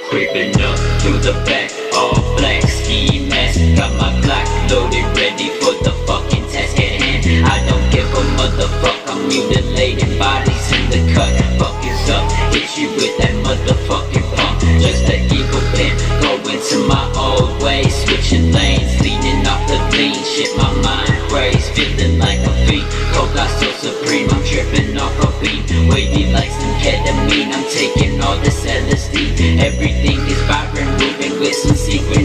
Creeping up to the back, all black ski mask. Got my Glock loaded, ready for the fucking task at hand. I don't give a motherfucker, I'm mutilating bodies in the cut. Fuck is up, hit you with that motherfucking pump. Just an evil plan, going to my old ways. Switching lanes, leaning off the lean. Shit, my mind crazy, feeling like a fiend. Coke got so supreme, I'm tripping off a beat. Wavy like some ketamine, I'm taking all this LSD. Everything is vibrant, moving with some secret